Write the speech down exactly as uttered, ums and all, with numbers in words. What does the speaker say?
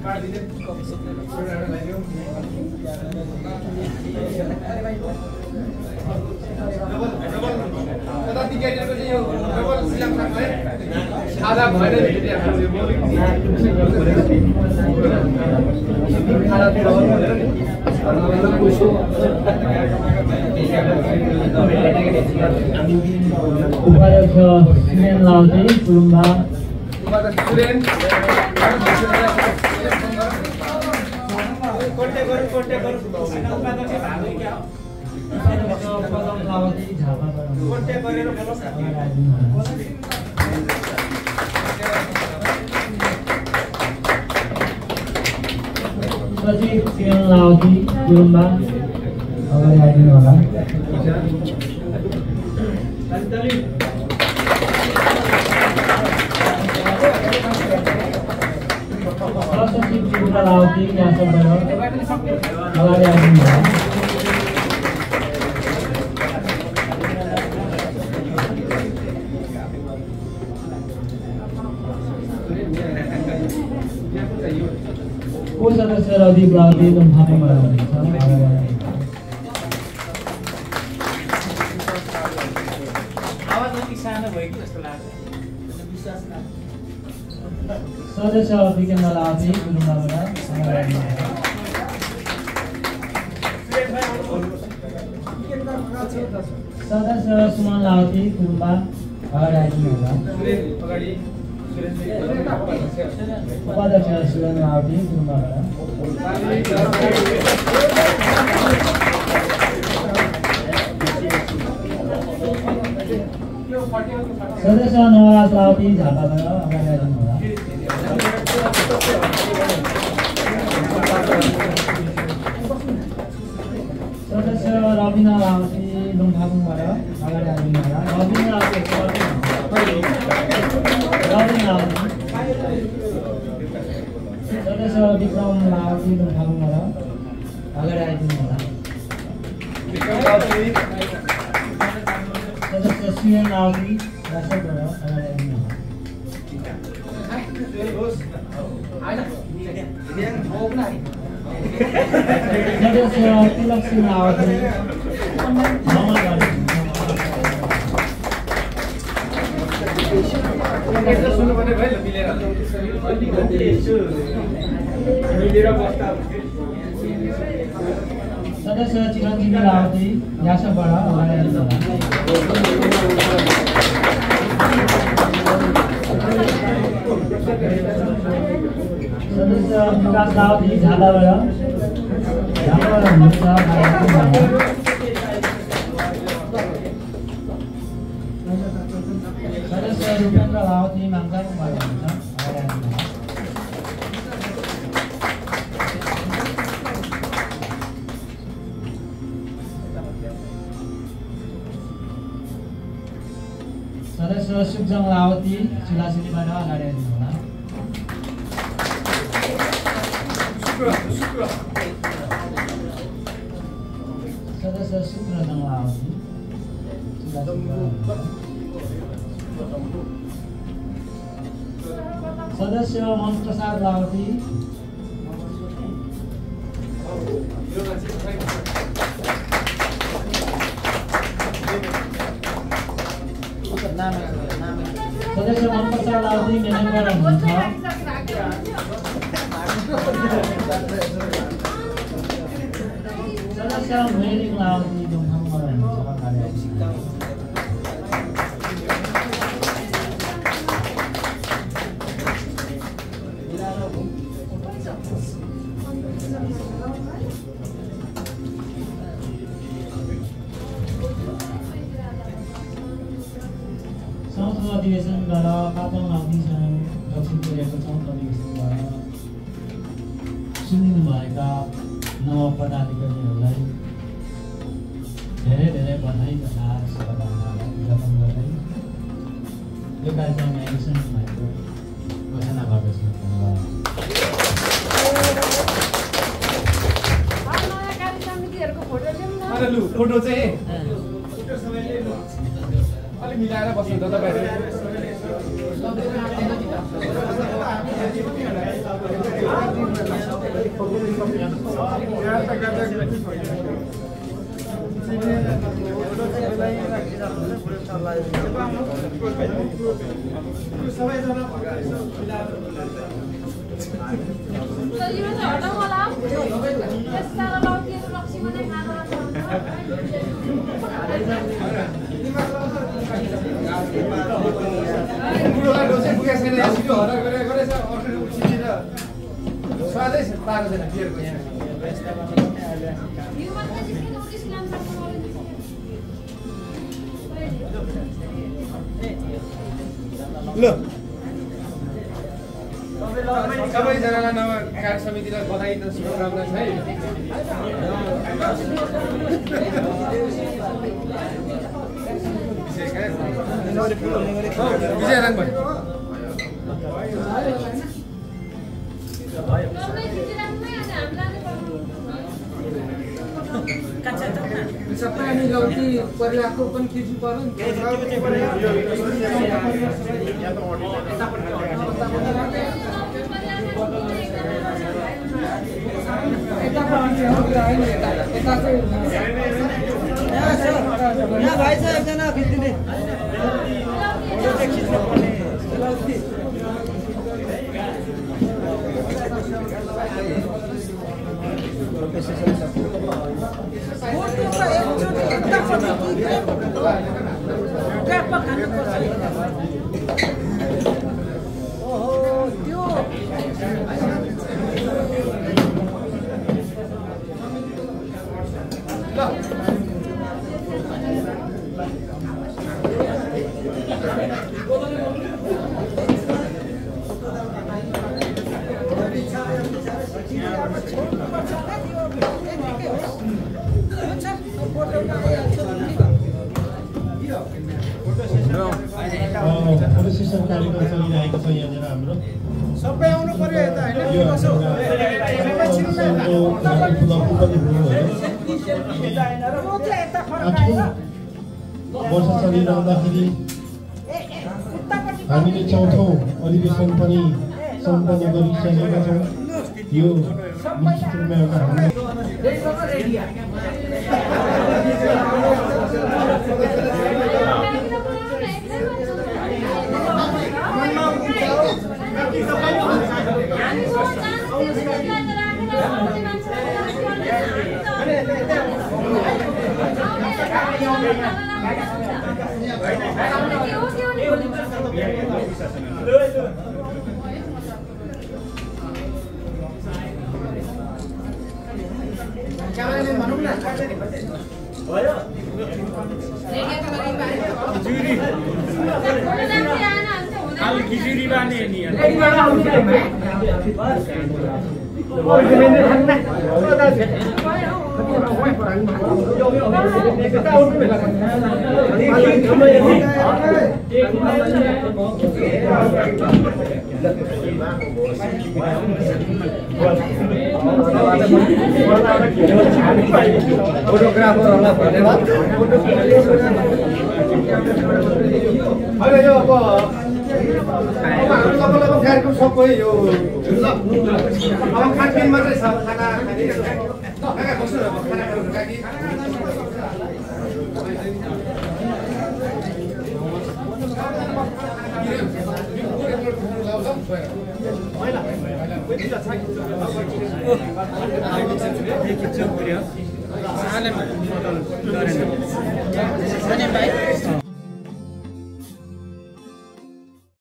उपाध्यक्ष सुरेन लाउटे गुरुम्बा सचिव सुरेन लाउटे गुरुम्बा अगाडि आइदिनु होला। सचिव सुरेन लाउटे यहाँबाट अगाडि आइदिनु होला। को सदस्य रदीप लाउटे दुम्फाङबाट हुनुहुन्छ सदस्य विकेन्द्र लाउटे गुरुम्बाबाट सदस्य सुमन लाउटे गुरुम्बा अगाडि आइदिनु होला। उपाध्यक्ष सुरेन लाउटे गुरुम्बाबाट सदस्य नवराज लाउटे झापाबाट अगाडि आइदिनु होला। सदस्य रविना लाउटे लुङथाङबाट अगाडि आइदिनु होला। रविना लाउटे रविना सदस्य विक्रम लाउटे लुङथाङबाट अगाडि आइदिनु होला। सदस्य सुरेन लाउटे राजबाट अगाडि आइदिनु होला। सदस्य तिलक सिंह लाउटे सदस्य चिरञ्जीवी लाउटे यासबाट अगाडि आइदिनु होला। सदस्य विकास लाउटे झापाबाट झापाबाट हुनुहुन्छ। सदस्य रूपेन्द्र लाउटे माङगाङबाट हुनुहुन्छ। सदस्य सुखजङ लाउटे चुलाचुलीबाट अगाडि आइदिनु होला। सदस्य शुक्रजङ लाउटे सदस्य मन प्रसाद लाउटे सदस्य मन प्रसाद लाउटे म्यानेजर हुनुहुन्छ। सदस्य मेरिङ लाउटे दुम्फाङबाट हुनुहुन्छ। चौथो अधिवेशनबाट पाँचौँ अधिवेशन दक्षिण कोरियाको चौथो अधिवेशनबाट सुनिनुभएका नव पदाधिकारीहरूलाई धेरै धेरै बधाई तथा शुभकामनाहरू ज्ञापन गर्दै यो कार्यक्रममा एडिसन भएको घोषणा गर्दछु। फोटो चाहिँ अलि मिलाएर बस्नु त तपाईहरु। ल सबैजनालाई नव कार्य समितिलाई बधाई र शुभकामना छ है। विजय राङ भाइ सबै हामी लौकी परिवारको पनि खिच्नु पर्यो यहाँ भाइ छ एकजना खिच्दिने फोटोसेसन कार्यक्रम चलिरहेको छ यहाँनिर हाम्रो सबै आउनु पर्यो यता हैन वर्ष चलिरहँदाखेरि हामीले चौथौँ अधिवेशन पनि सम्पन्न गरिसकेका छौँ। यो निश्चित रूपमा एउटा हाम्रो खिचुरी बाने नि फोटोग्राफरहरूलाई धन्यवाद। अहिले यो अब कार्यक्रम सबै यो अब खानपिन मात्रै छ, खाना खाने कहाँ बस्नु न खाना खानु लागि साले